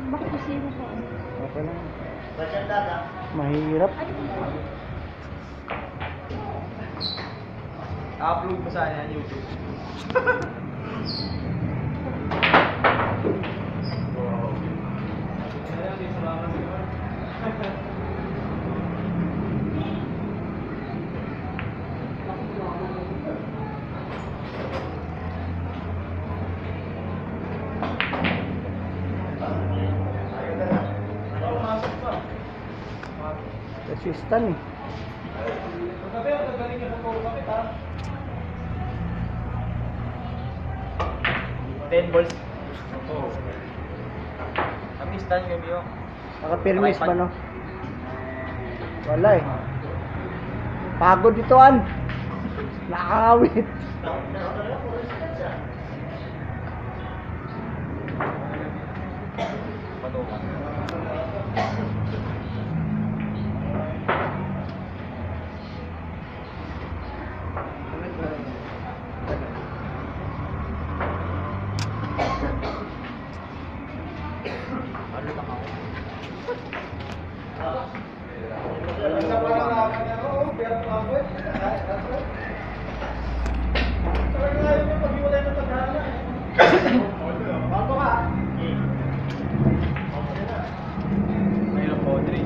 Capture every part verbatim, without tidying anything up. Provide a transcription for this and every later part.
Bakit zero pa? Okay lang. Mahirap. upload mo sana yan YouTube. Resistan eh. Pagkabi, ang gagaling niya sa puro kapit ha. ten balls. Oo. Kami stand kami yun. Nakapirmis ba no? Wala eh. Pagod dito an. Nakakawit. Patungan. Ano lang ako? Mayroon po, Dre.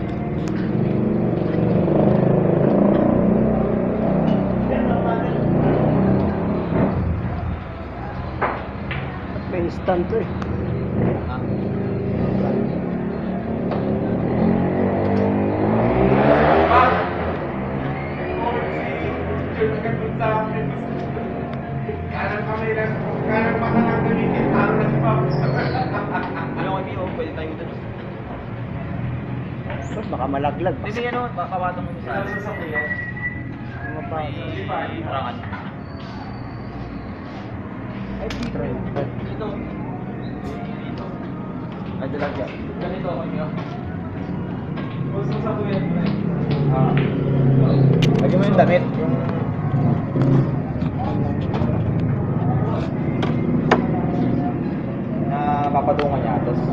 May instant to eh. Ano kami yun? Pwede tayo dito. Ba't baka malaglag pa? Hindi ano, pakawatang mo sa akin. Ano pa? May harangan. Ay, try. Dito. Dito. Ay, dalag yan. Ganito ako niyo. Gusto sa tuwi. Ah. Lagyan mo yung damit. Yung... na papatungan niya. Tapos...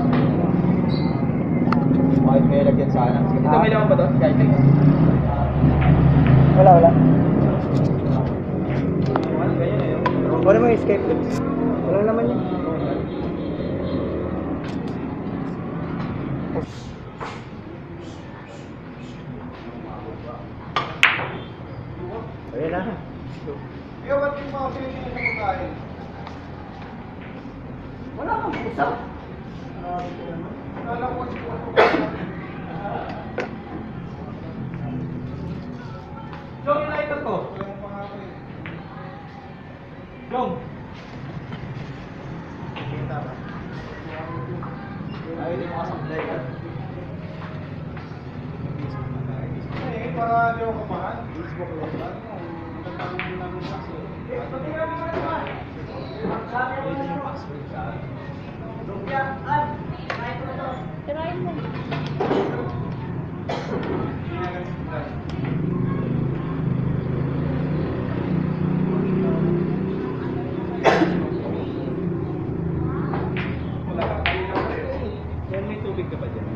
bakit may lagyan sana? Ito may laman ba doon? Kahit may... Wala, wala. Ano ganyan na yun? Wala mo yung escape. Wala naman yun. Ayan na. Ikaw ba't yung mga pinitingin sa pagkain? Wala kang usap. Kala ko si Jong, yung lighter ko. Jong. Kita ba? Ayaw din mo kasablay ka. Eh, para di ako kapahan. Facebook lang ba? Magandang namin kasi. Eh, patingin mo naman. Ito yung password ka. Tirahin mo. Yan, may tubig ka ba dyan?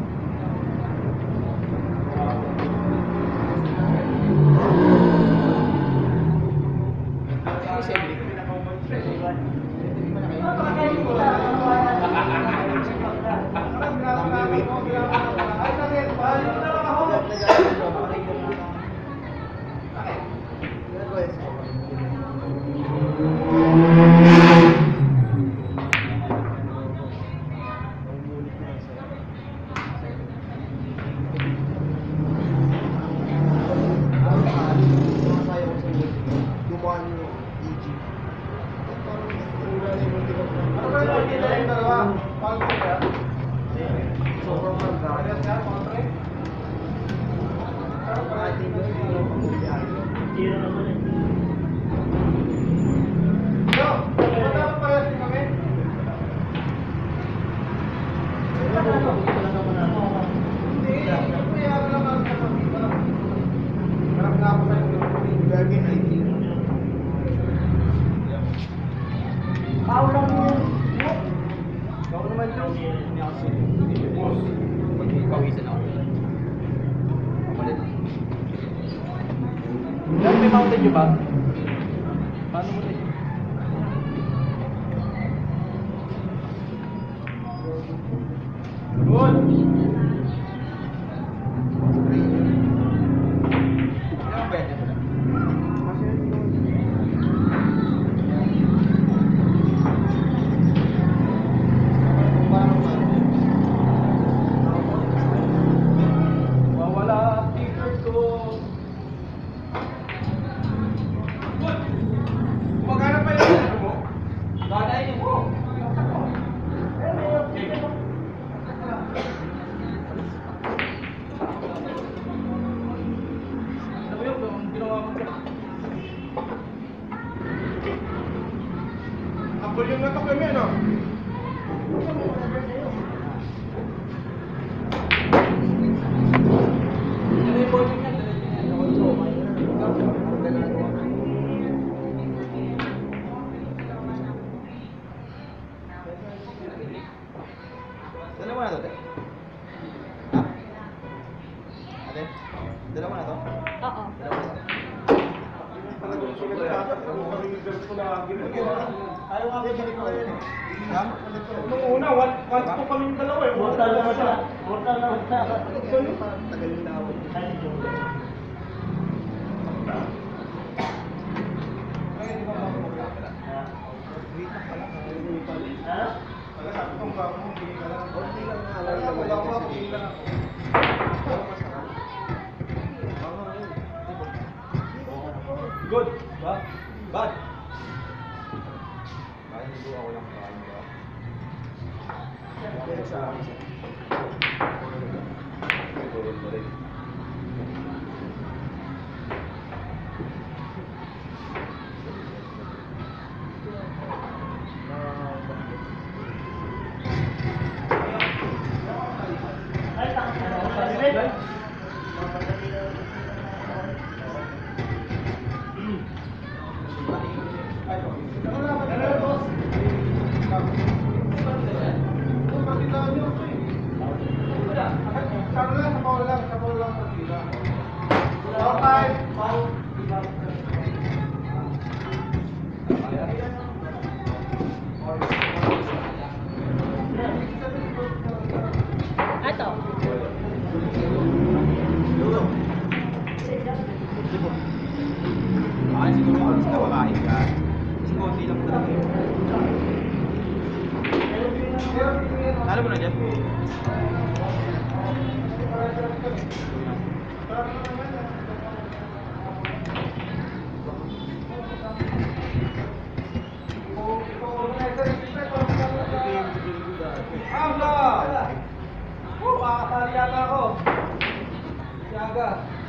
Ikaw naman Pag may pawisan ako. Papalit. Yan, may mountain nyo ba? Paano mo rin? Good! Yan, pwede mo na. Wawala ang t-shirt ko. Kumagana pa yun. Ano mo? Gagayin mo. Ano ba yun? Ang ginawa mo ka? Apple yung natok kami, ano? Ano yung bowling yan? Dala mo na to, te? Ha? Ate? Dala mo na to? Oo. Dala mo na to? Ayaw nga ba ganito kayo eh? Ha? Nung una, one, one two kaming dalawa eh. Mortal na siya. Mortal na siya. Tagal yung tawag. Good. Ba? Bad. Kaya hindi ako lang kain ba? Good mo rin. Ato. Ah, siguro ako sa kakain ka. Kasi konti lang talaga yun. Talo mo na dyan? Abla! Oh, makakatali yata ako. Siyaga.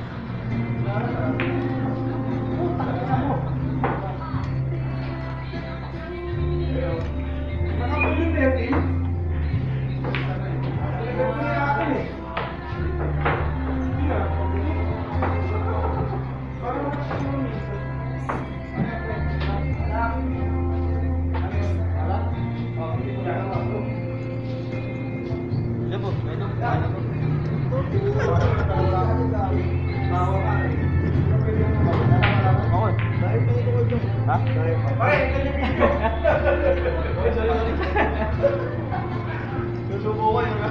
Ha? Pare, ito yung video. Susubo ko yung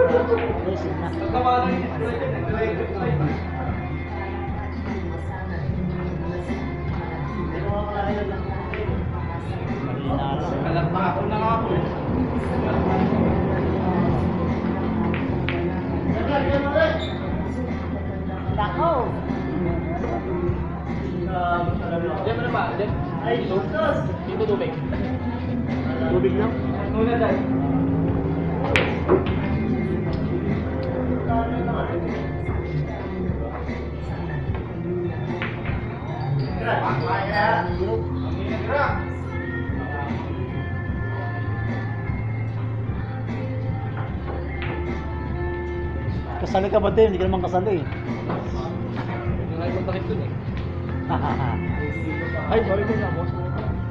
Resin na. Nagkamano yung display niya, nag-electric light. Pero mga kalayo lang. Malina lang. Alam na ako na nga po. Nako! Diyan mo na ba? Diyan. Ay, sus! Dito tubig. Tubig lang? Nuna dahil. Kasali ka ba din? Hindi ka naman kasali. Yung ay kontakit dun eh. Ay, sorry ko na, boss.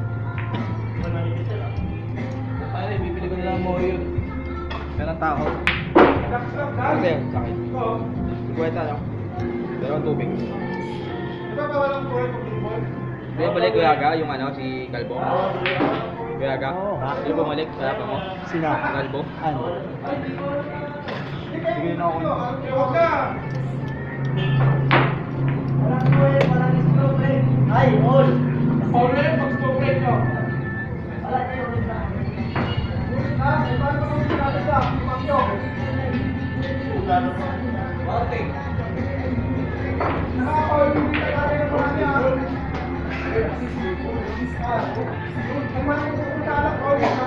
Ay, bibili ko na lang mo yun. Meron ang tao. Kasi, sa akin. Kuweta lang. Meron tubig. Di ba ba walang buhay pag pinball? Hindi, balik ko yaga, yung ano, si Kalbo. Kuyaga. Oo. Hindi bumalik, kaya pa mo. Sino? Kalbo. Ano? Sige na ako. Huwag na! Walang buhay, walang stroke eh. Ay, all! Paul, mag-stop break nyo. Wala tayo ulit na. Ha? Eh, paano kung sinabi sa Pangyo? Marting. Nakaka-call, hindi ka natin ang marami ha. Ah, kung man yung pupunta lang, call ha.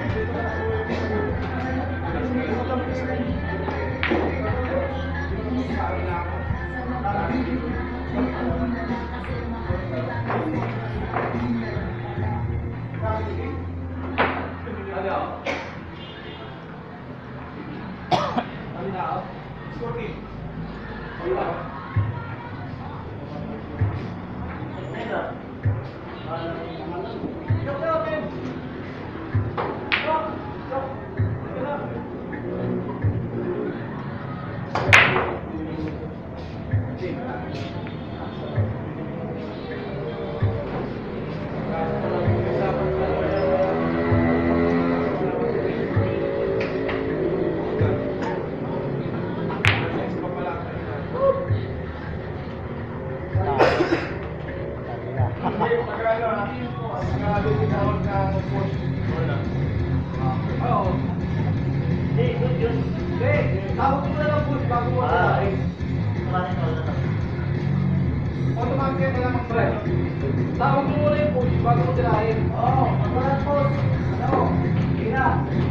Tawag mo na lang push bago mo Ah. tirahin. Maraming wala na. Automatic na lang mag-press. Tawag mo muna yung push bago mo tirahin. Oo, magwalang post. Ano? Hira.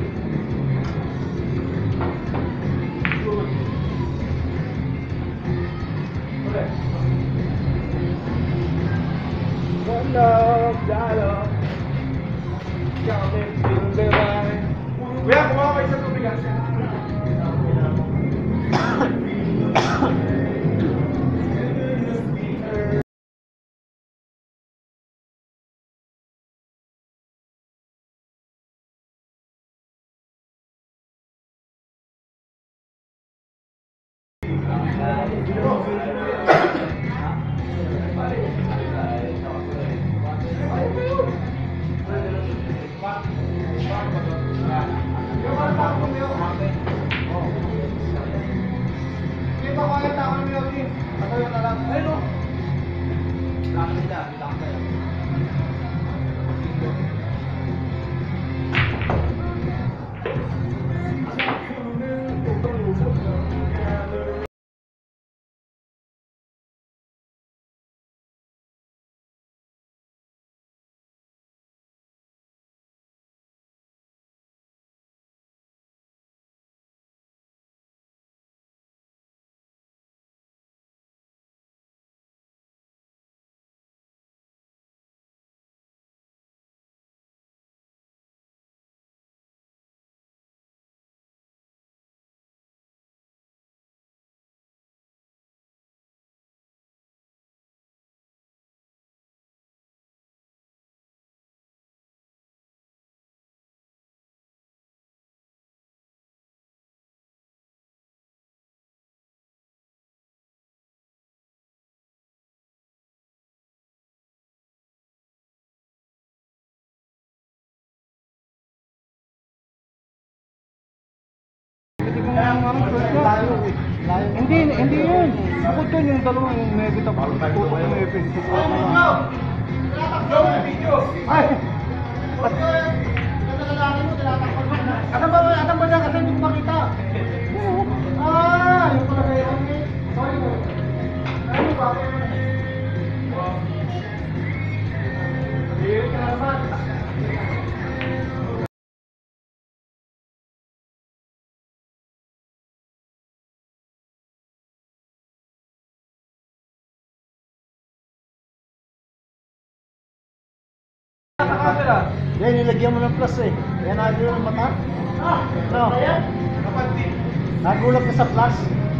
Ulit. Dialog, dialog. Counting till the line. Kuya, kumawa kayo sa tubigan. yung ano, first na. Layo eh. Layo. Hindi, hindi yun. Bukod yun yung dalawang yung negative. Tutok yung effect. Ay! Asan ba, asan ba niya? Kasi hindi ko makita. Ah, yung pala kayo. Sorry. Ano ba? Hindi ka naman. Yan, nilagyan mo ng plus eh. Yan, nagulap ng mata. Ah, no. Nagulap ka sa plus.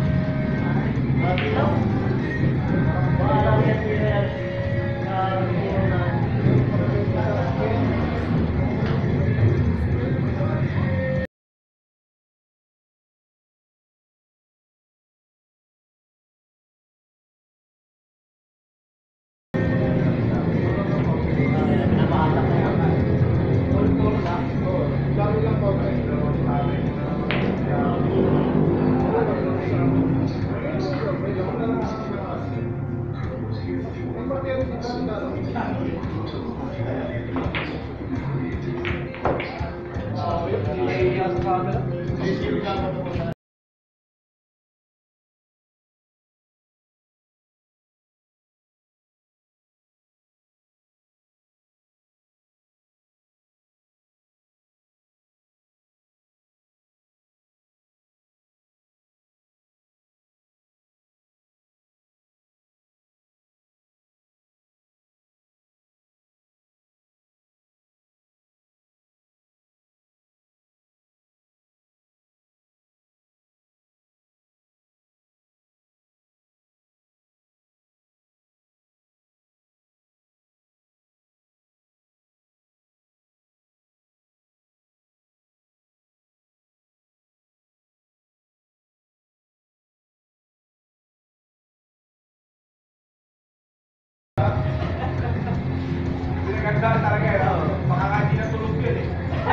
Pinagandaan talaga eh. Baka nga di natulog yun eh.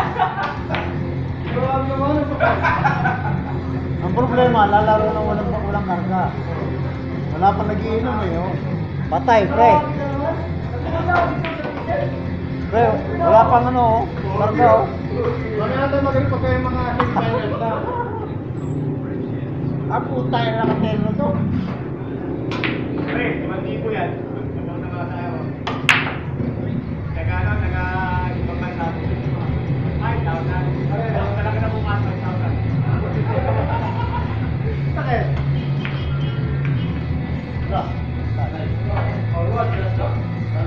Ang problema, lalaro na walang, walang karga. Wala pa nagiinom eh. Oh. Patay, pre. Pre, wala pang ano, oh. Karga, oh. Wala natin magaling pa kayo mga headliners na. Ah, puta, yung nakatelo to. Pre, limang libo yan. Ibang na nga tayo. Taga ano, taga ibang bansa. Ay, tawag na. Tawag talaga na bukas. Tawag na. Sakit. Ito. Forward, just up.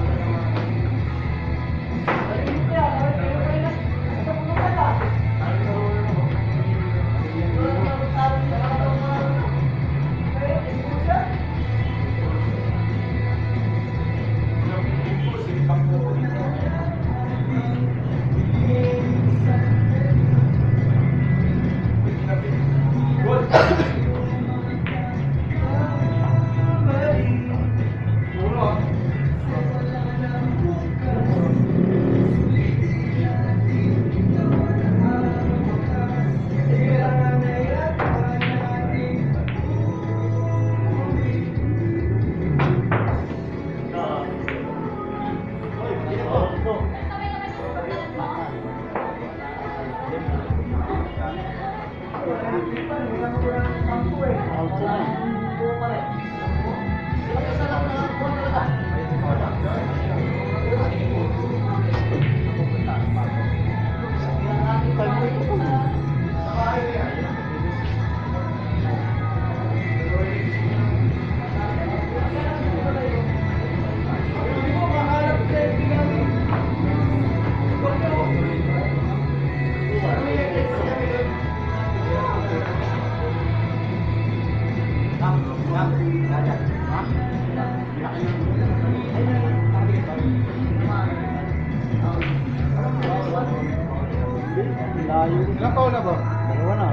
Layo. Ilang taon na ba? Dalawa na.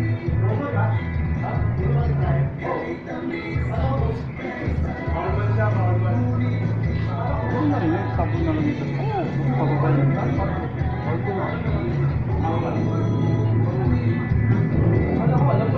Bawal siya, bawal ba? Ano na rin yun? Sabon na lang ito. Pababa yun. Ano ko, alam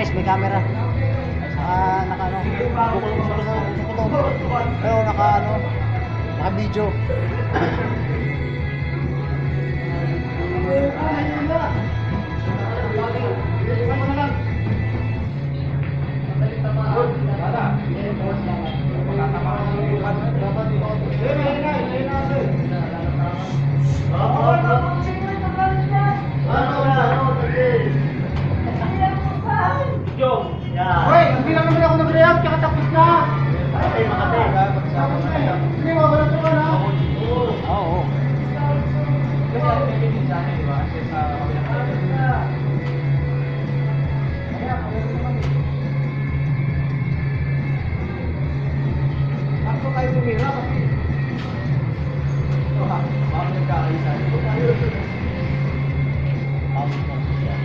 guys, may camera. Naka, naka ano, bukol ko sa sa sa kuto. Pero naka ano, naka video. Hoy, hindi lang naman ako nag-react, kaya tapos na. Ay, makate. Tapos na eh. Hindi mo ba na na? Oo. Oo. Kasi ano may ganyan sa akin, di ba? Kasi sa Ako tayo tumira kasi ito ha, baka nagkakaisa. Tapos na siya.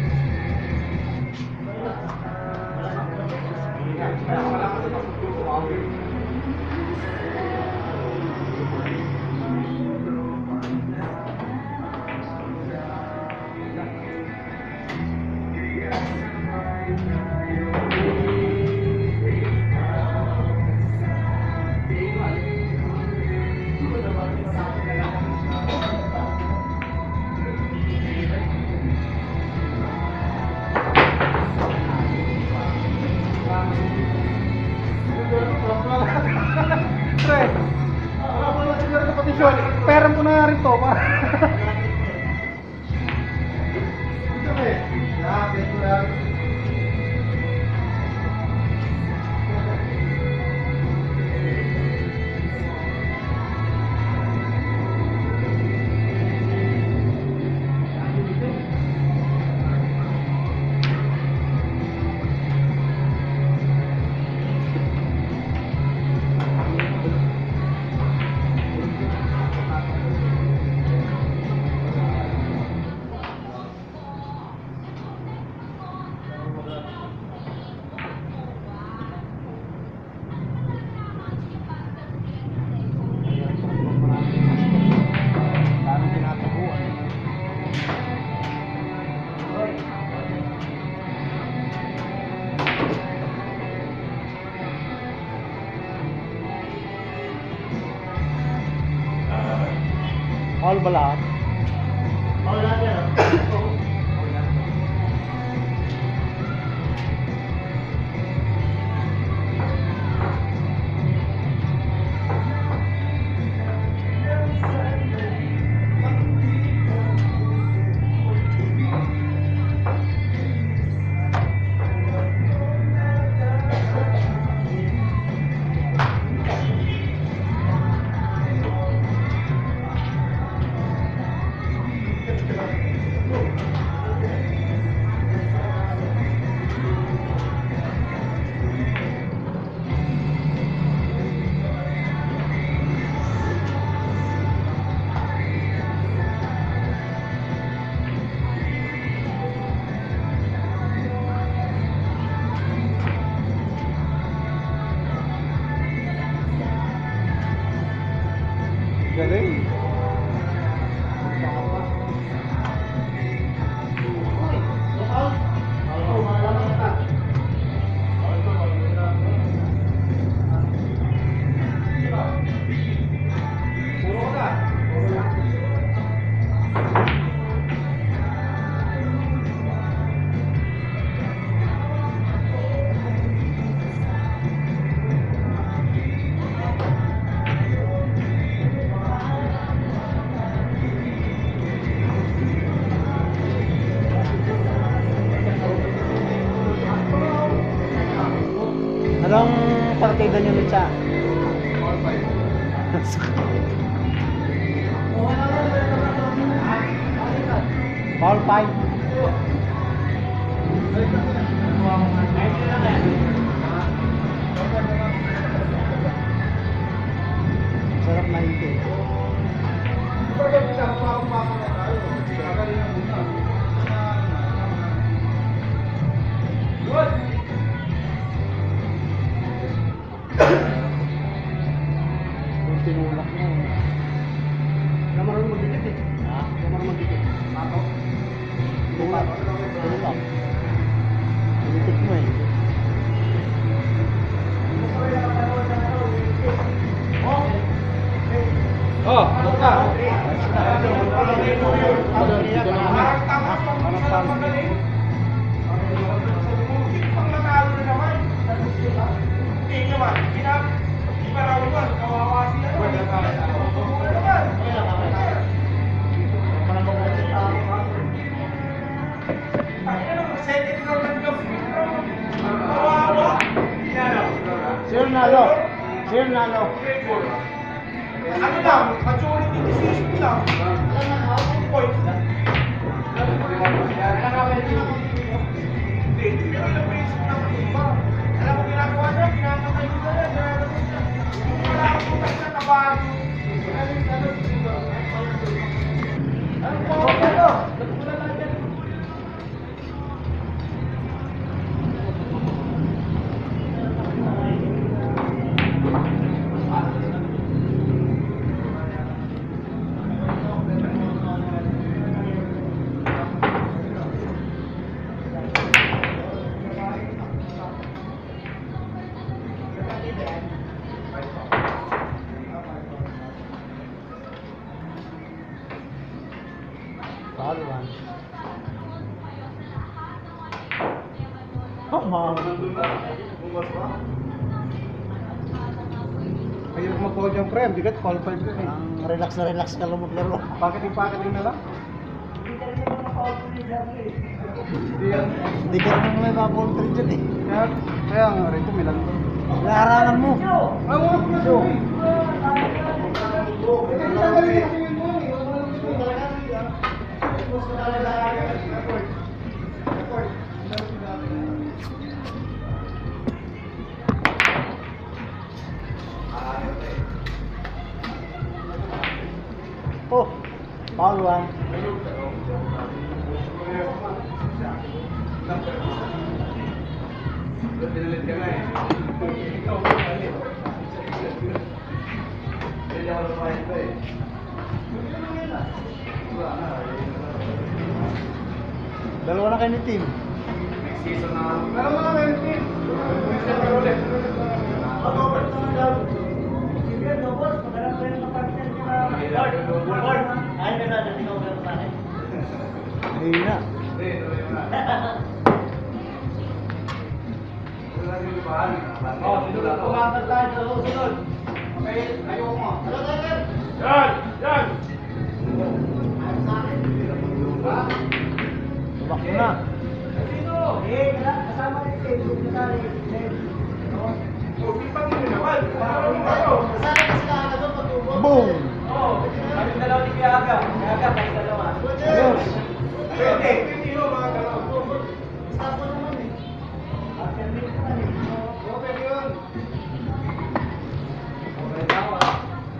Kaya wala kasi pagsusuko ako. Pre, wala ko na siguro sa petisyon. Peram ko na rin to. Ito eh. Lapit ko lang. All ba lahat? All lahat yan. Galing. Anong partida niyo nito? Ball five. Sarap na ito. Good! Kung tinulak mo. Wala marunong magdikit eh. Ha? Wala marunong magdikit. Pato. second round ng kapit. Kawawa. Yan o. Sino nalo? Sino nalo? Ano lang, majority decision lang. Points lang. Hindi, pero yung basic naman iba. Alam mo ginagawa niya, ginagawa niya na yan. Wala akong tutas na tabahan. Ano po? Ano? Nagpula lang yan. Paluan. Oh, ma'am. Ayaw ko mag-call yung pre, bigat, call five ka eh. Ang relax na relax ka lumot laro. Packeting, packeting na lang. Hindi yan. Hindi ka naman may babol trade dyan eh. Kaya, kaya nga rito, milan to. Larangan mo. Ay, wala ko na to. Oh, paluan. Pinalit ka na eh. Hindi ako lumayan ko eh. Dalawa na kayo ni team. Next season na. Pero mga kayo team. Season na ulit. Hindi na. Oh, sinunod. Pumatag tayo sa susunod. Okay, ayoko mo. Yan! Yan! Tubak mo na. Oh, pipan nyo naman. Parang kayo. Boom! Oh, kami dalawa ni Piaga. Piaga, kami dalawa. Ayos. Pwede. Pwede yun, mga dalawa. Okay yun. Okay daw ah.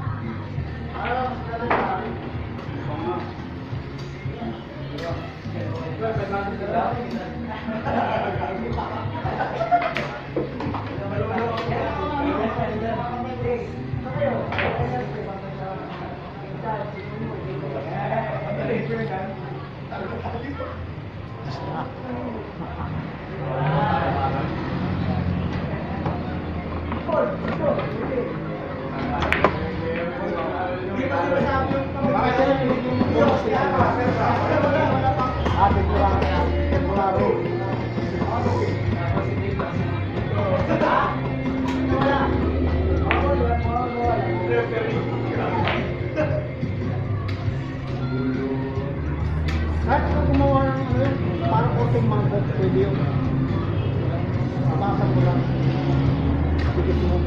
Atin ko lang. Temporary. Kahit kung gumawa ng ano yun, parang konting manggok, pwede yun. Tapasan mo lang. Dikit mo.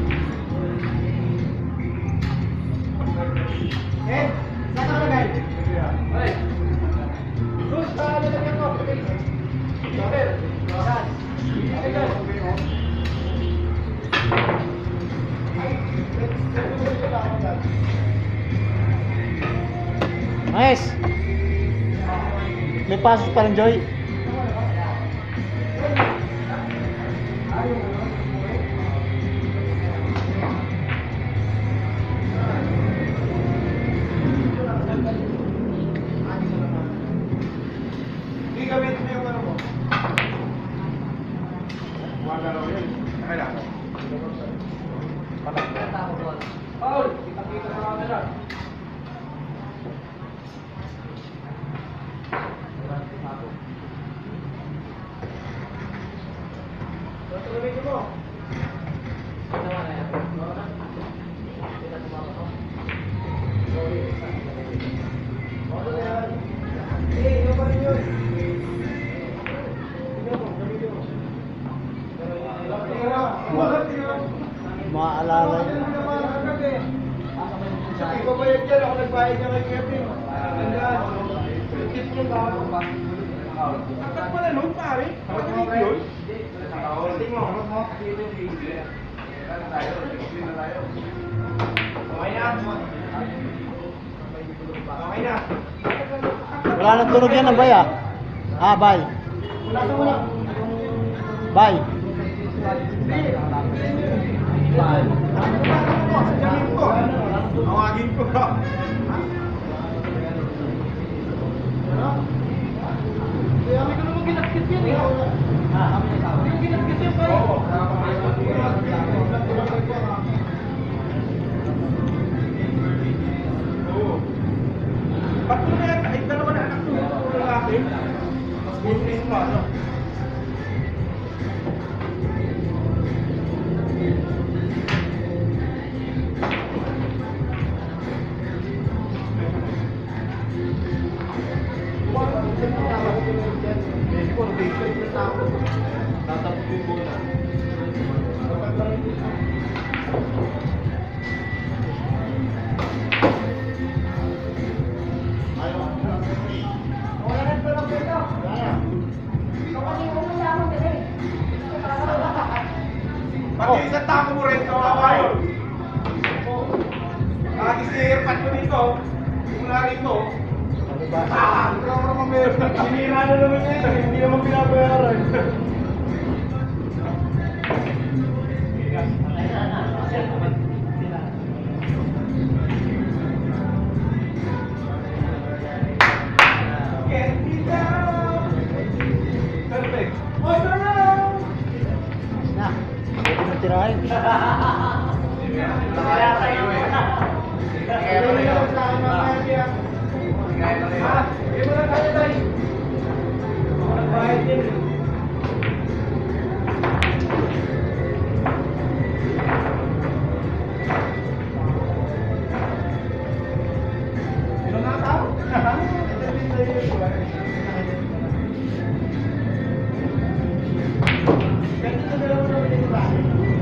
Eh, saan ka nagay? Ay. Doon sa lalagyan ko. Saber. Saan? Nice! May pasok pa rin, Joy. Hindi gamitin mo yung ano mo. Magalaw yun. Kailangan. Paul, kita-kita sa camera. Tuloy mo. Eh, yung pa rin yun. Maalala yun. Sabi ko ba yan dyan? Ako nagbayad niya kay Kevin. Ganda. Tip niya ba ako ba? Takat pala nun, pare. Takat yun. Tingnan mo. Okay na. Okay na. Wala nang tunog yan ng bay ah. Ah, bay. Bay. Sabihin ko. Tawagin ko. Kami ko naman ginakit yan eh. Yung ginakit yan pa rin. Oo. Ba't mo na yan? Kahit dalawa na anak ko. Puro lalaki. Mas business pa, no? Pati isang tako mo rin, kawawa yun. Lagi si airpad ko dito. Mula rito. Ah! Ito ka naman meron. Sinira na naman yan. Hindi naman pinabayaran. Get me down. Perfect. Oh, turn around. Na. Pwede mo tirahin. Kaya tayo eh. Kaya pala yun. Kaya pala yun. Kaya pala kaya tayo. Ako nagbayad din. Sino na tao? Ganito na lang naman yung bahay.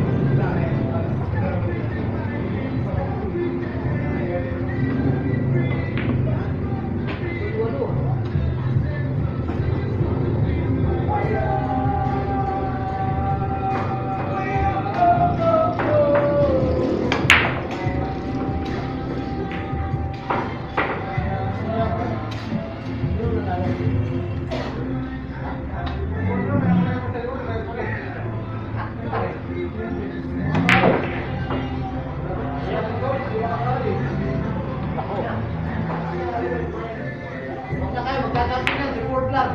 Huwag na kayo, magkakampi na, report lang.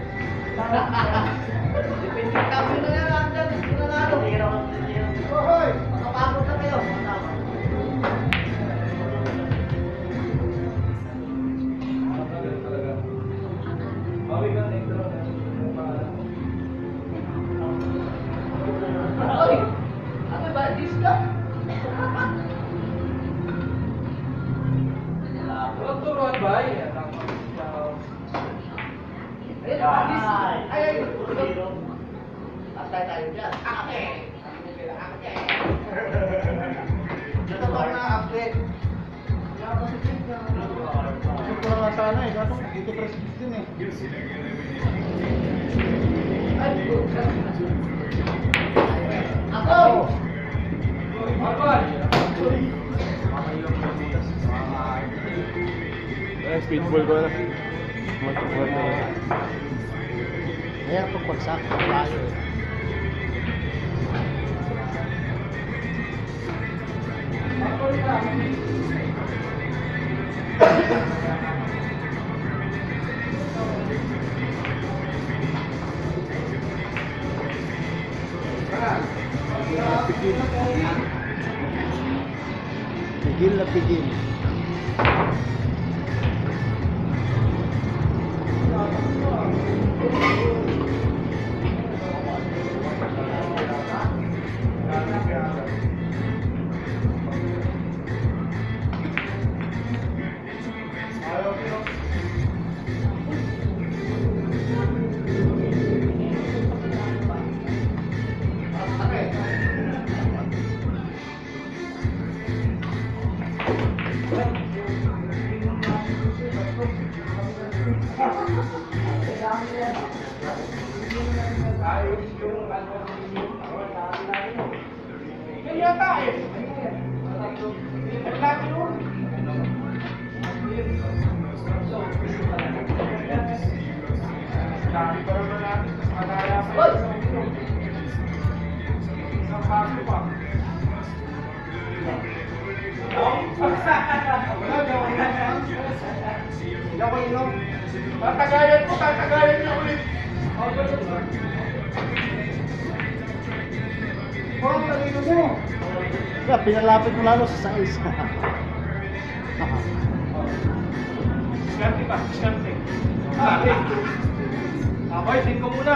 Depende kami na yan, andyan, nanalo. Hoy, makapagod na kayo. Hoy, ano ba, disco? Walang turuan ba? Ayan, Ayun, ay, ay, ay. Patay tayo dyan. Ake! Ake! Ito ba na update? Ito na sana eh, kaso dito president din eh. Ako! Eh, speedball ko na. Mag-speedball ko na. Ayan itong pagsak. Tayo eh. Pigil na pigil. Ayos yung ano. Kaya tayo. Ang laki yun. Dami pa naman natin. Madaya pa yun. Isang bago pa. Tatagayan ko, tatagayan niya ulit. Oh, talino mo. Kaya pinalapit mo lalo sa size. Diskarte pa, diskarte. Ah, okay. Okay, din ko muna.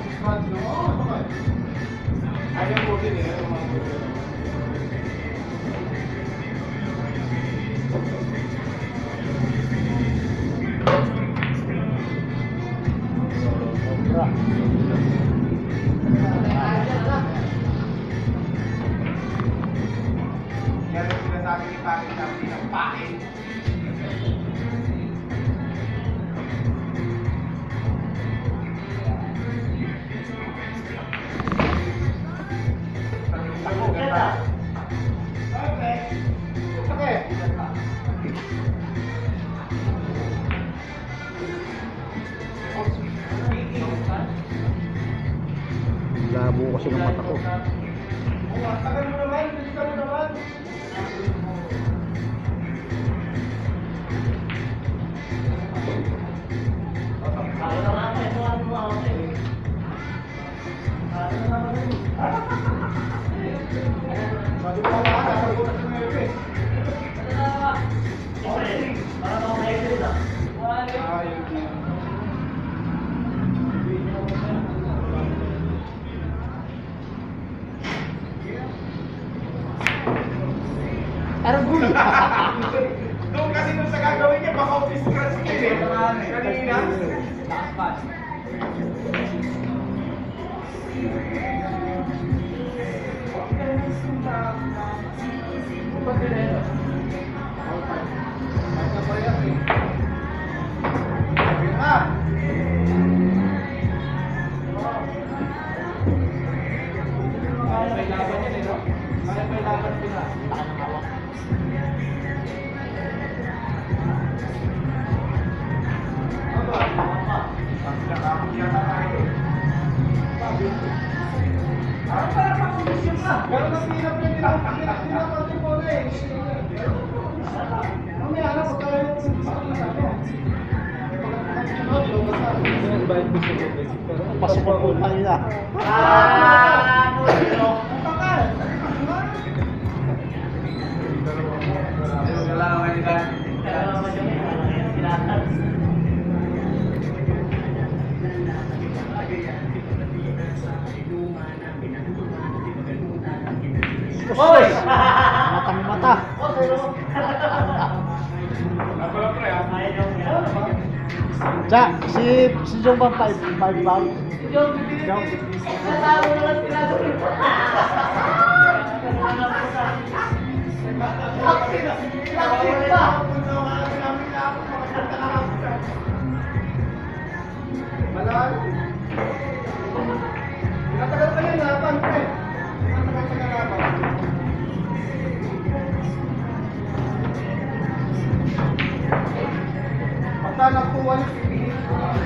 Ayaw mo din eh. Ayaw mo din. Sobra. Yan ang sinasabi ni Pangit sabi ng Pangit. Labo kasi ng mata ko. Tagal mo naman, bilisan mo naman. Sabi ko wala ka, sabi ko na sumere. Ayun din. Argul! Doon kasi nung sa gagawin niya, baka office-scratch niya eh. Kanina. May laban yan eh, no? Kaya may laban sila. Taka ng hawak. Pero nasirap yung tinapos yung bola eh. Mamaya na, pagka yung sakit na sabi. Pasok ko po kanina. Ah! Hoy! Matang mata. Ja, si si Jong Bang five five bang. Jong. Pinatagal ka yun, laban, pre. Pinatagal ka laban. Pagka nagtuwa yung pipigil.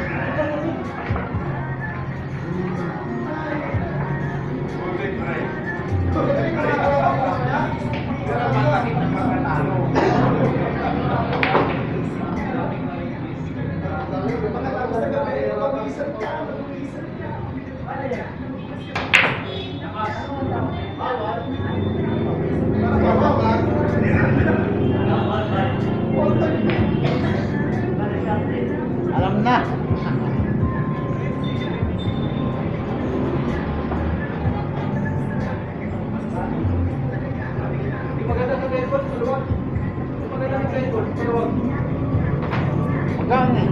Alam na. Maganda sa baseball, maluwag. Maganda sa baseball, maluwag. Magang eh.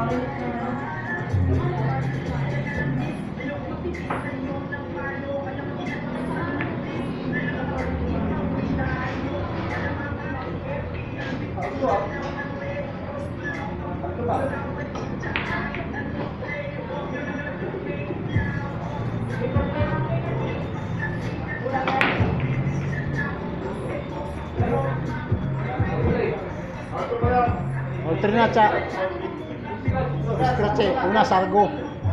Alternate sa scratch eh. Una sargo.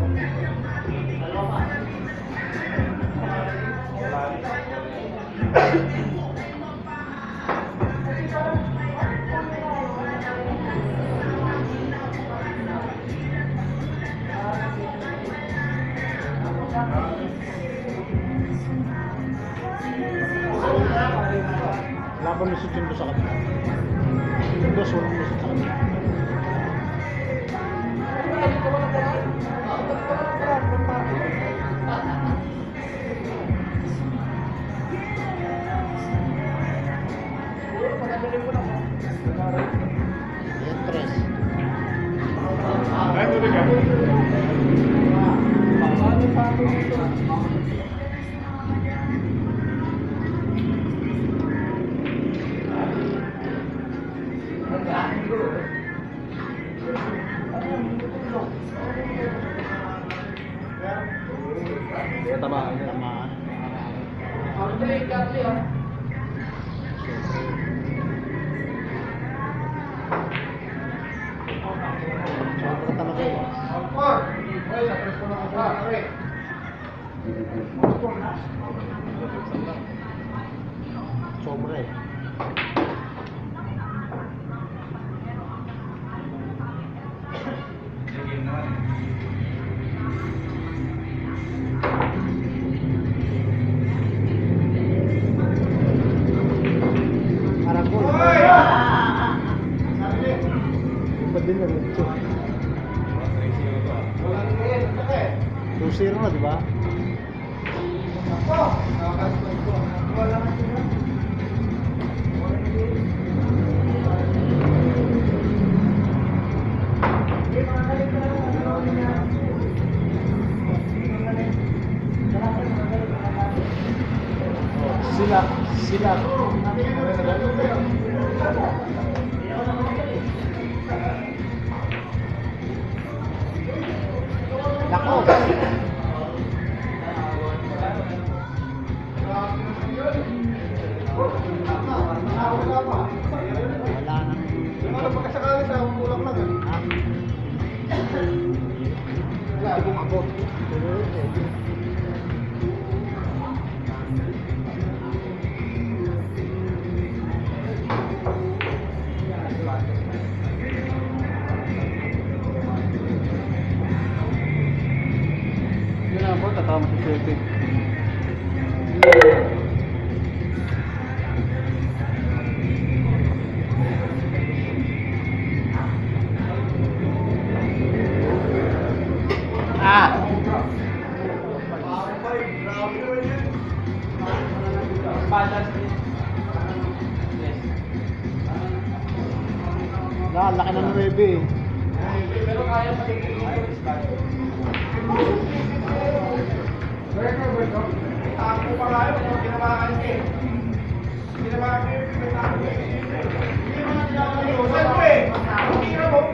Laban mo si Tindo sa kanila. Tindo, sulong mo sa kanila. Ayan, tres. Ay, tuloy ka. Tamaan. Tamaan. Sobra talaga eh. Sobra eh. Aragol. Iba din na rin ito. two zero na, di ba? Sila, sila. Nako. Wala nang. Ano pagkasakali sa kulang lang eh. Ha? Wala, kung ako. Yun na po, tatama si Sete. Ah! Wala, laki ng nuwebe eh. Pero kaya patigil mo yung start. Ako pa nga yun, kung kinamakan niya eh. Kinamakan niya yung pinatako eh. Hindi mo na kinamakan yun. Saan mo eh? Hindi ka mo.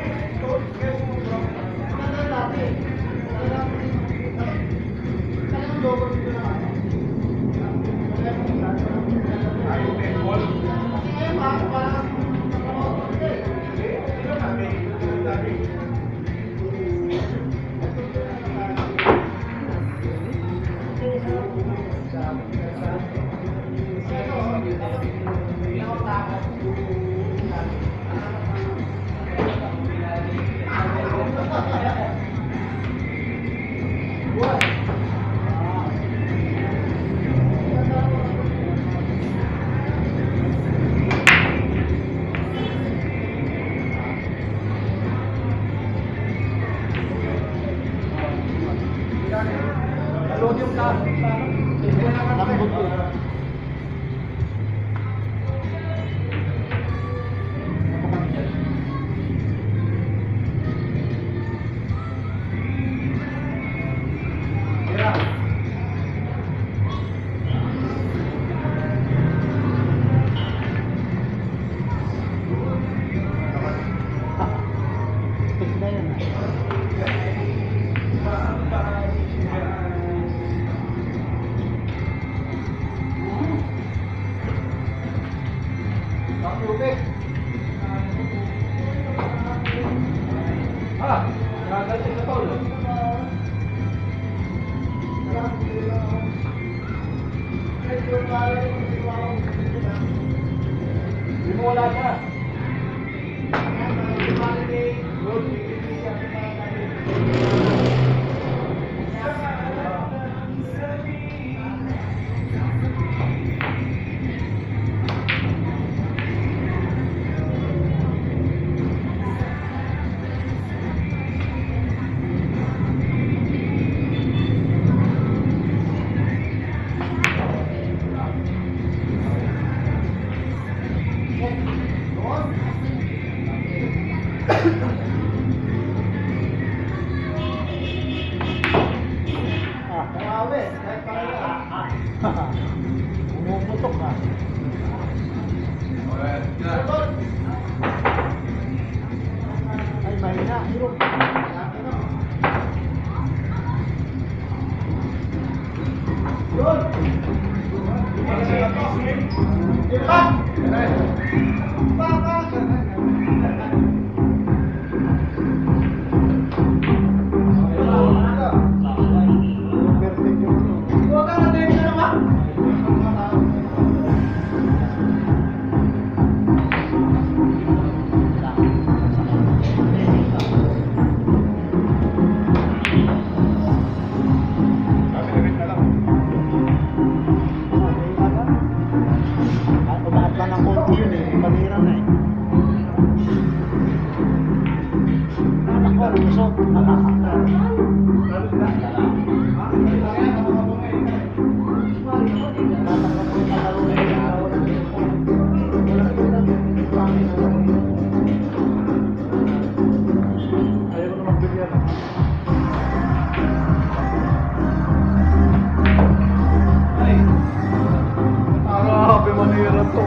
Lambot eh. Ah, grabe. Kahit pa kaya. Pumuputok ka. Ay, mahina. Yun. Umaat lang ng konti yun eh. Panira na eh. Anak ko, lusot. Ayaw ko naman bigyan. Grabe, manira to.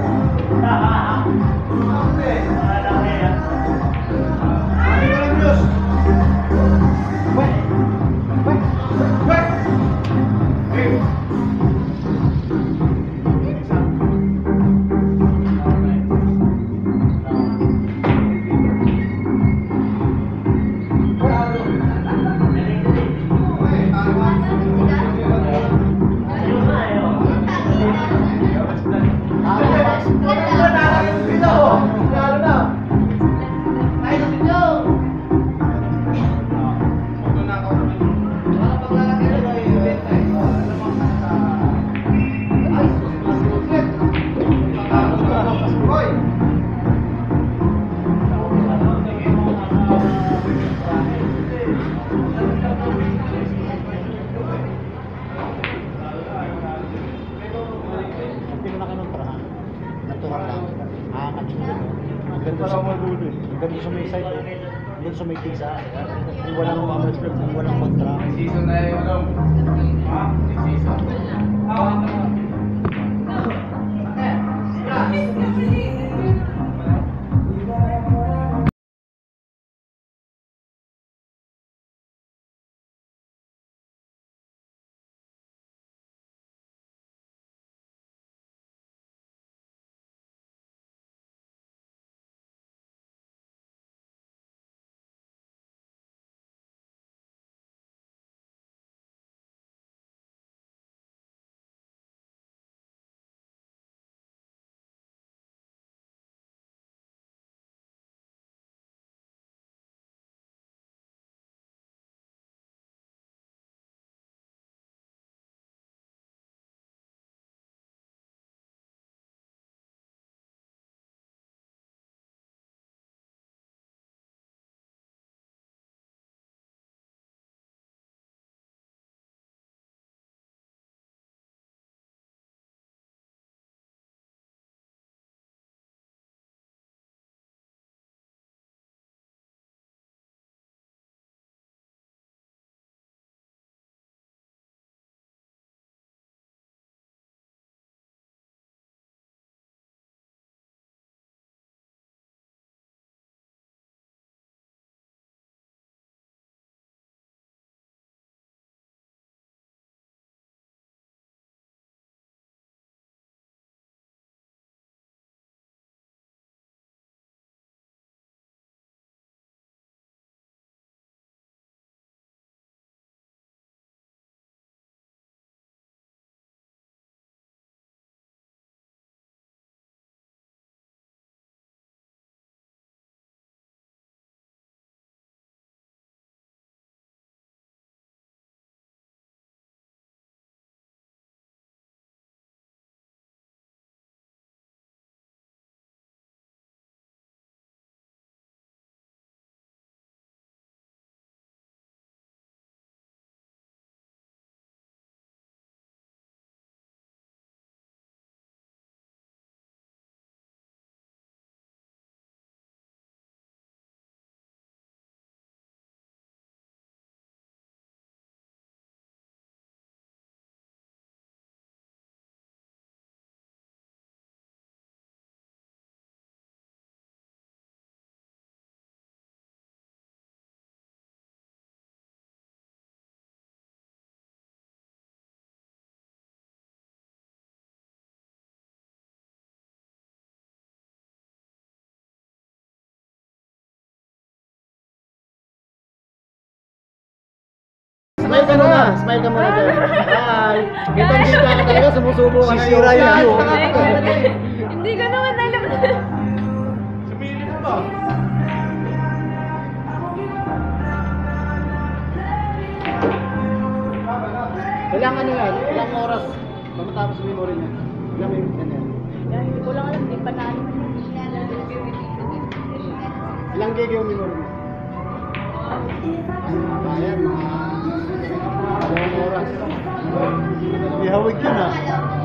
Ganda sa mga dulo eh. Ganda sa may side eh. Doon sa may tisa. Yung walang mamas, yung walang kontra. Season na yun. Ha? Season. ka muna. Smile ka muna doon. Hi. Kitang-kita ka talaga, sumusubo ka na Sisira yung view. Hindi ko naman alam. Sumili mo ba? Ilang ano yan? Ilang oras ba matapos yung memory niya? Ilang minutes yan yan? Hindi ko lang alam, di pa na alam. Ilang gig yung memory niya? Ayan, mga dalawang oras. Ihawig yun ah.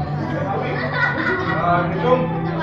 Ah, Zoom.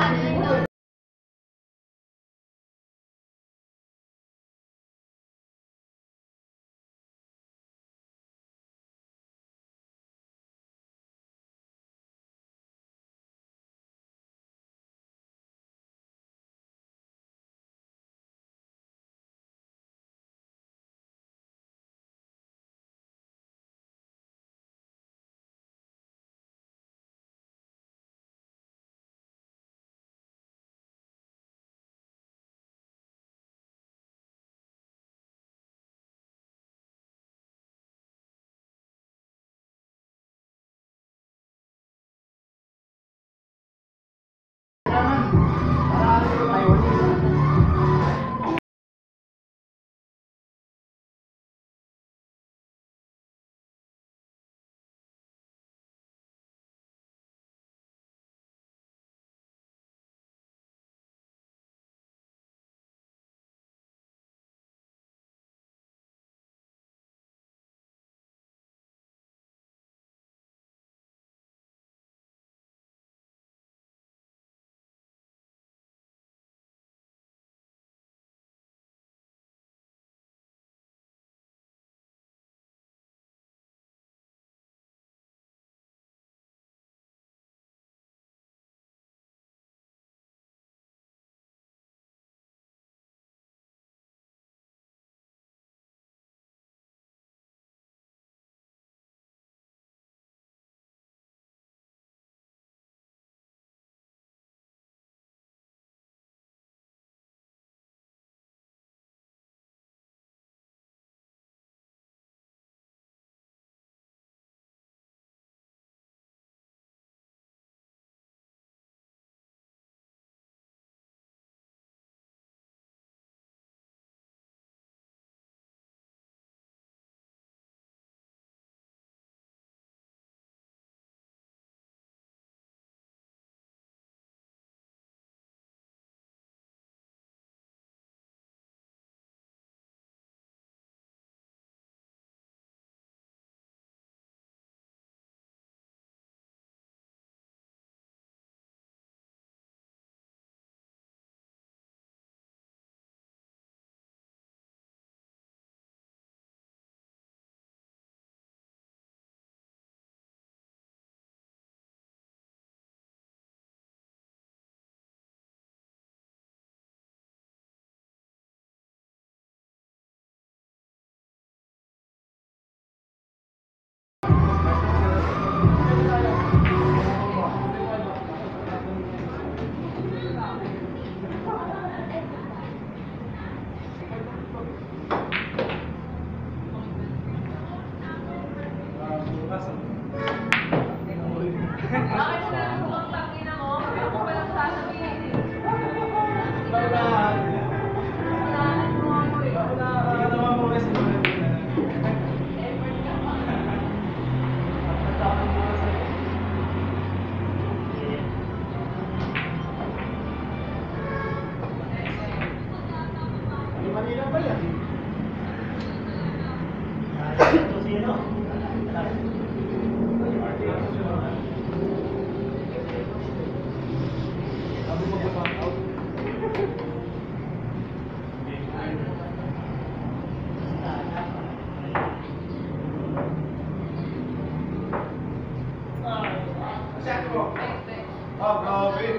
Ah, grabe.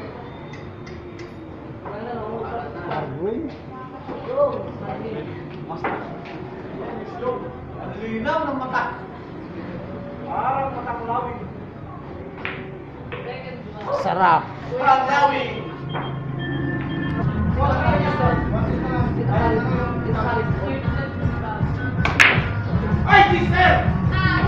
Agoy. Ang linaw ng mata. Parang matang lawing. Sarap. Parang lawing. Ay, sister!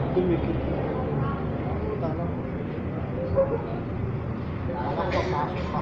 Dumikit. Tama. Ako pa, pasok pa.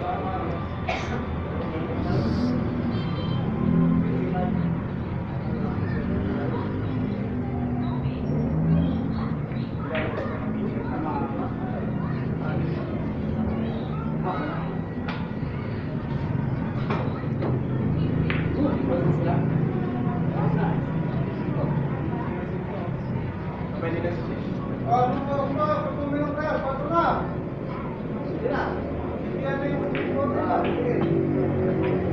Ano mo, ano mo, patuloy ka, patuloy. Sige na. Sige na yung patuloy.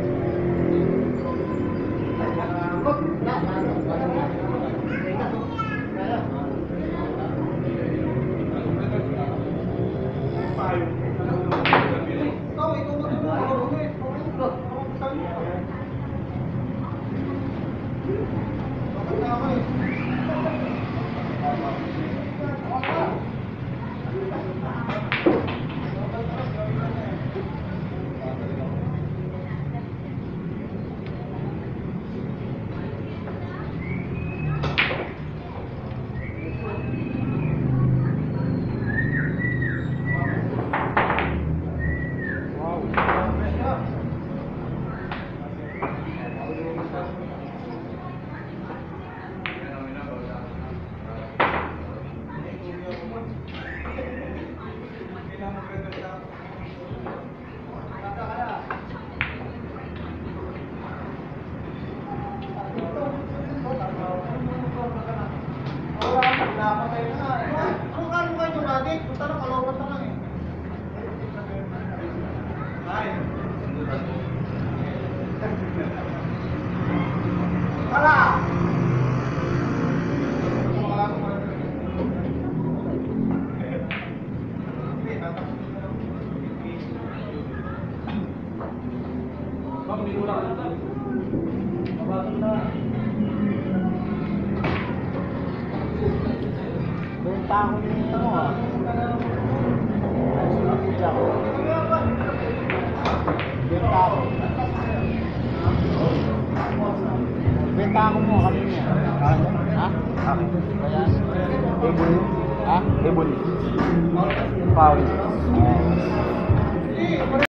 Benta ako nito ah. Benta ako. Benta ako mo kanina. Ha? Kaya? Ebony. Ha? Ebony. Pound.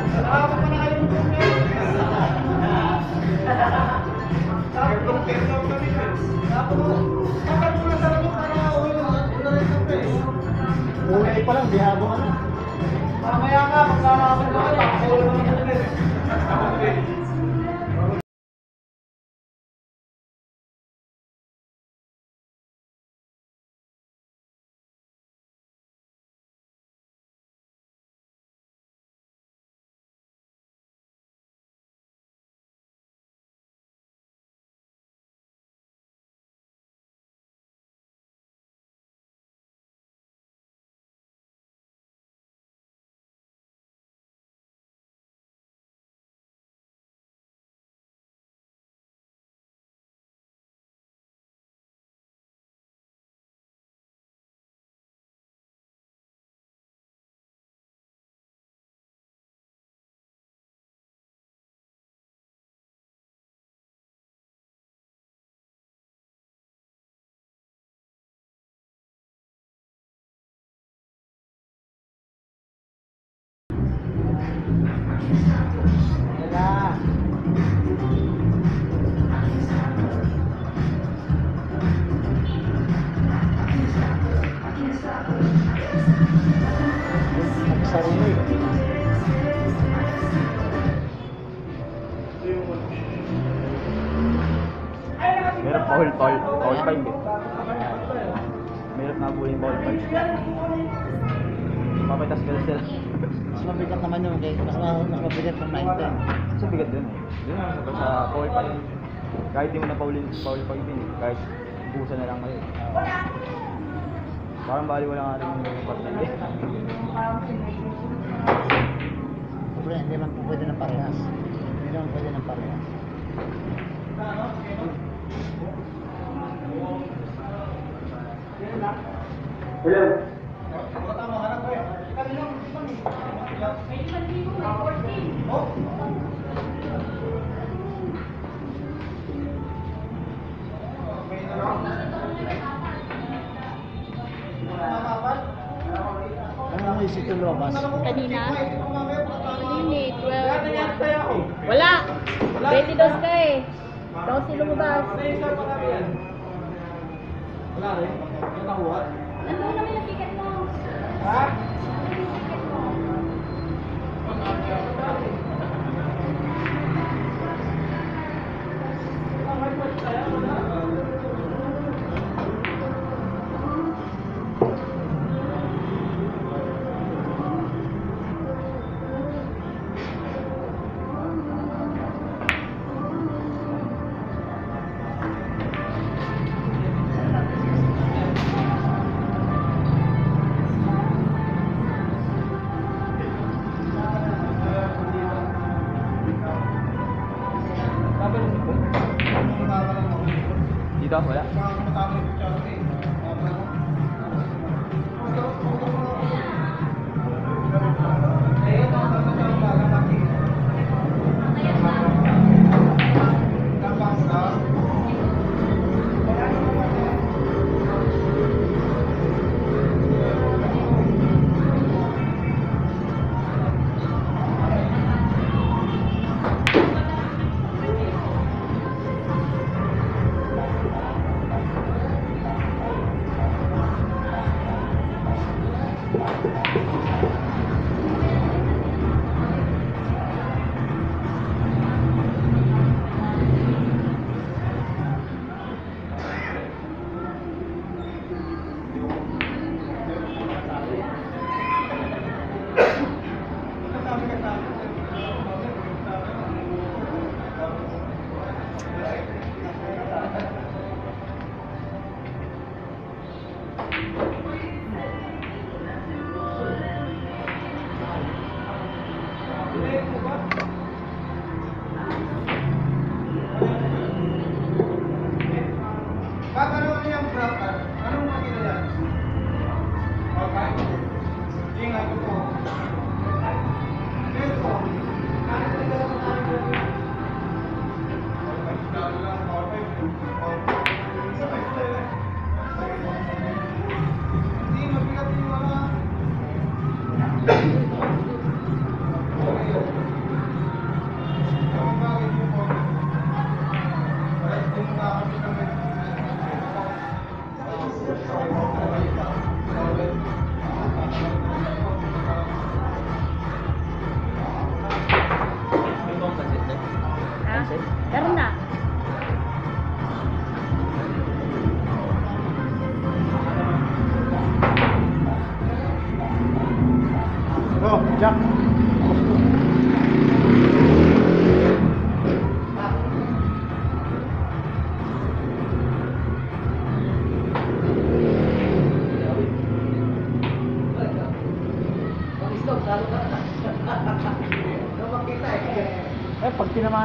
Nakakapag pa na kayo ng problema. Sabi ko, pero kami na. Sabi ko, bakit mo na sa labas para uwi na rin sa pre? Kulay pa lang, bihabo ka na. Mamaya nga, magkakapag na kayo. Ako ulo na sa pre. Ako pre. Wala. Nagsarinig. Meron foul, foul, foul five eh. Meron na buling foul five. Papitas ka sila. Mas mabigat naman yun, kaya mas, mas mabigat ng nine ten. Sa bigat din eh. Doon na sa, sa foul five. Kahit di mo na foulin, foul five din eh. Kahit busa na lang kayo. Parang bali wala nga rin yung partner eh. Siyempre, hindi man po pwede ng parehas. Hindi naman pwede ng parehas. Ano mo isip yung lumabas? Kanina? Hindi, twelve. Wala! twenty-two ka eh. Daw si lumabas. Wala rin. Yung nakuha. Nandun naman yung ticket mo. Ha? Dito, wala.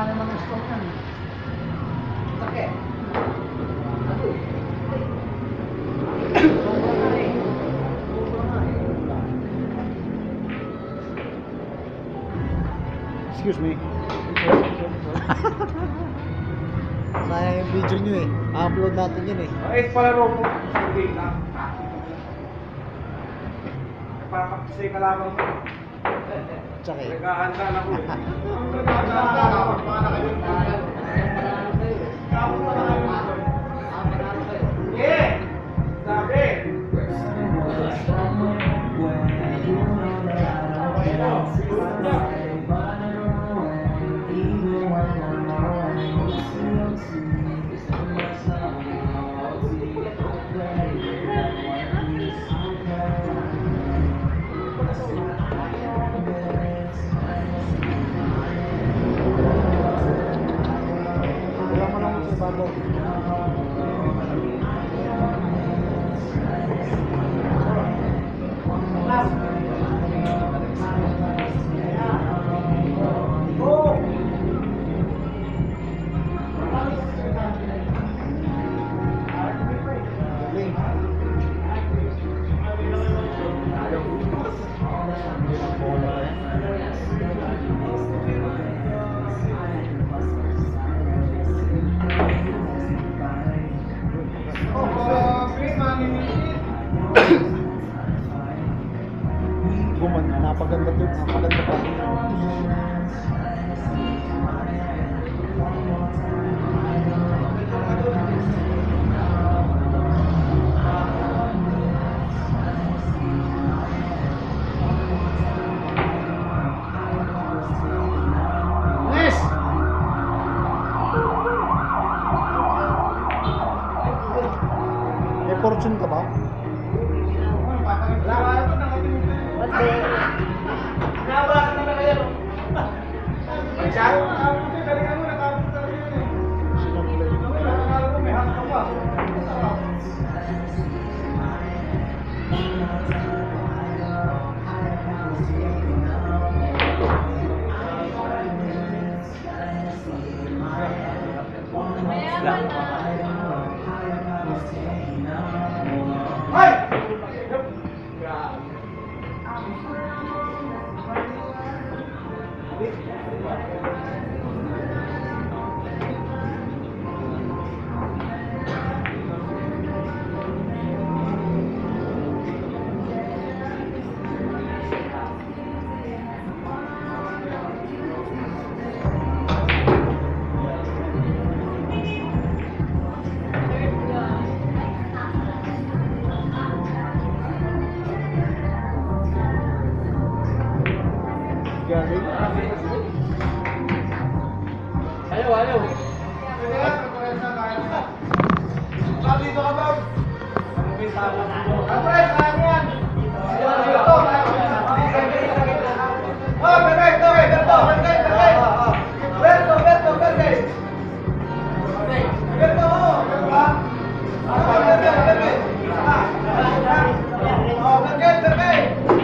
naman ang stone yan. Sakit. Sobra na eh. Sobra na eh. Excuse me. Sayang yung video nyo eh. Upload natin yun eh. Ay, pala Robo. Hindi lang. Papakasay ka lamang mo. Tsaka eh. Nag-ahanda na ko eh. Nag-ahanda na ako. Mga nakayong tayo. Kapo pa na kayo. Yeah! Sabi! Wala mo lang sa bago. Guman, napaganda to, napaganda pa. Yes! May fortune ka ba? What the? Nabasa na kayo. Siya? Galingan mo, nakapos talaga yun eh. Sinong play? Nakakala mo, may hanggang pa. Hoy! Galing. Ayaw, ayaw. Bob, dito ka, Bob. Kapre, saan yan? Dito, oh, Berkay, ito, Berkay, Berto, Berkay, Berkay. Berto, Berto, Berkay. Berto, oh. Ah, Berkay, Berkay. Oh, Berkay, Berkay.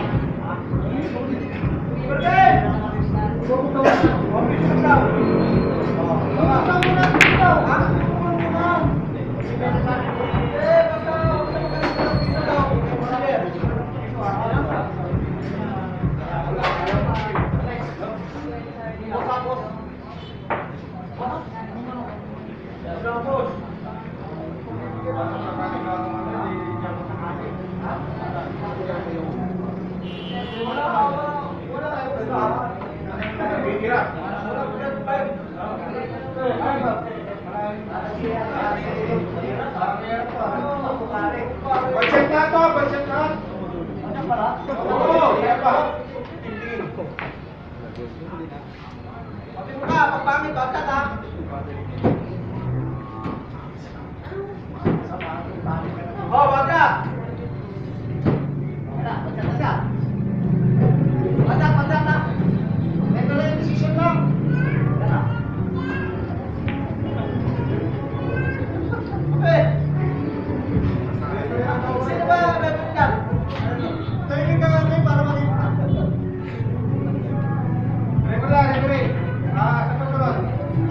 Berkay. Oh, bisa ka. Oh, tama muna dito. Ha? Budget na to, budget na. Ano pala? Oo, kaya pa. Pati mo ka, pagpangit, bagkat ha. Oh, bagkat. Bagkat, bagkat, bagkat. Bagkat, bagkat na. Ito lang yung decision lang. Bagkat. Eh. Sino ba nagpapit ka? Tingin ka nga kayo para makita. Regular, regular. Ah, sa pagkaroon.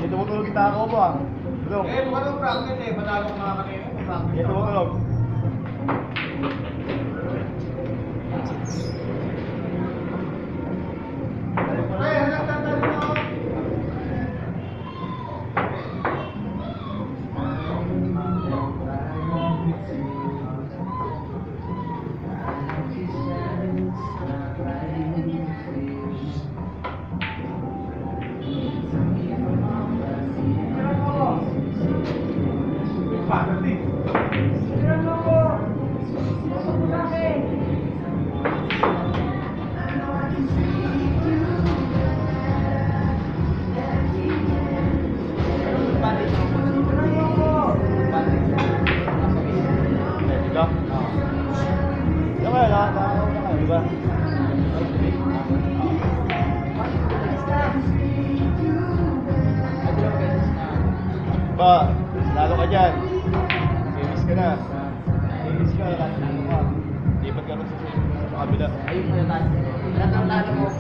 tumutulog kita ako mo ah. Tulog. Eh, mukha nung practice eh. Panalo ko mga kanina. Practice. Eh, tumutulog. Ay, anak, tatalo mo. Dito? Diyan kayo, nakakaw na kayo, di ba? Ba, lalo ka dyan. Service ka na. Service ka, lalo ka. Lipat ka rin sa sa kabila. Ayun po yung tayo. Lahat ang lalo mo.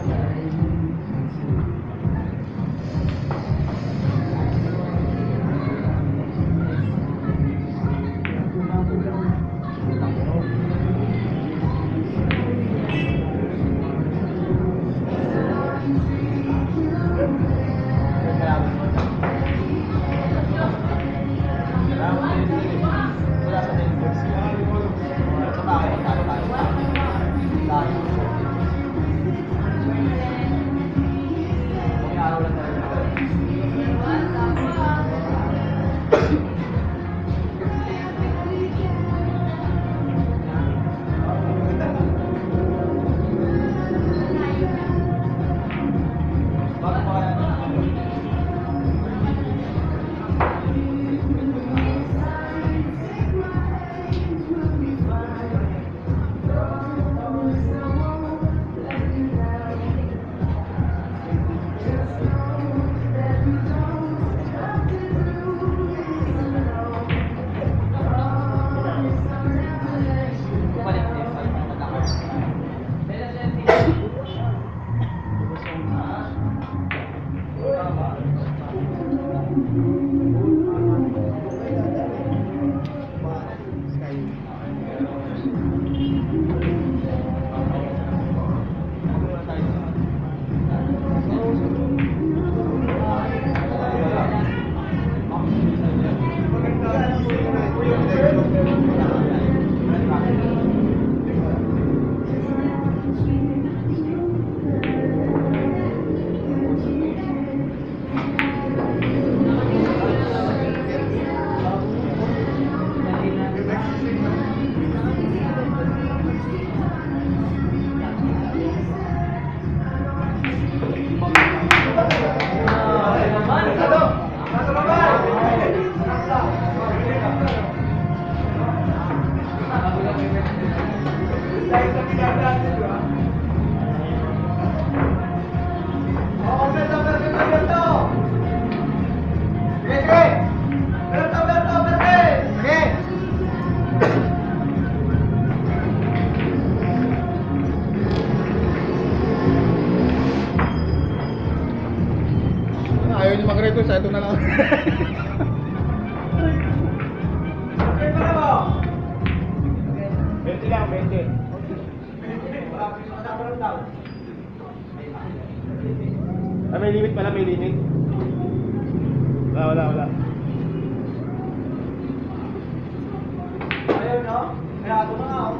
Ayaw niyo mag-request, ito na lang. twenty lang, twenty. Ah, may limit pala, may limit. Wala, wala, wala. Ayaw, no? Kaya ako na ako.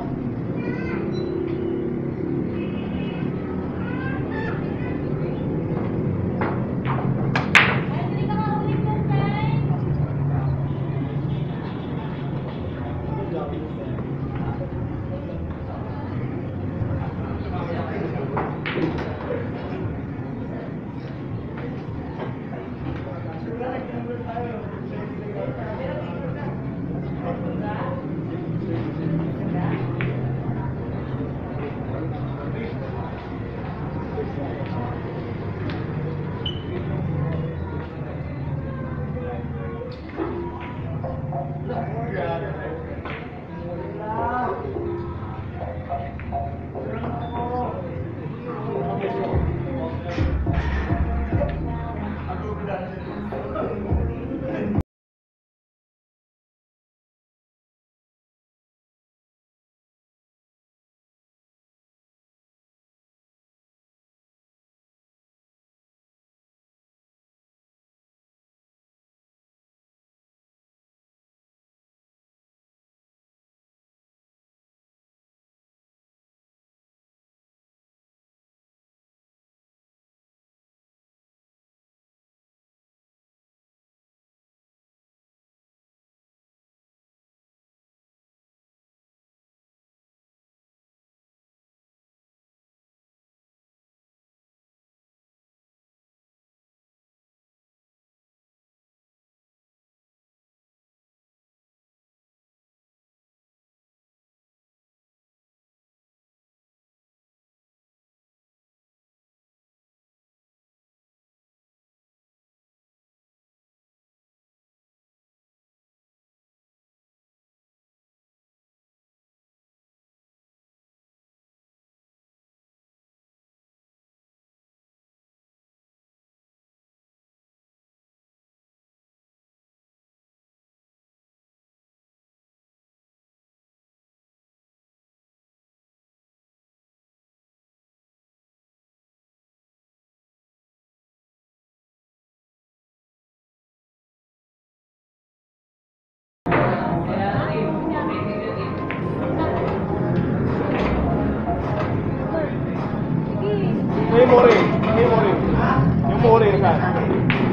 isa.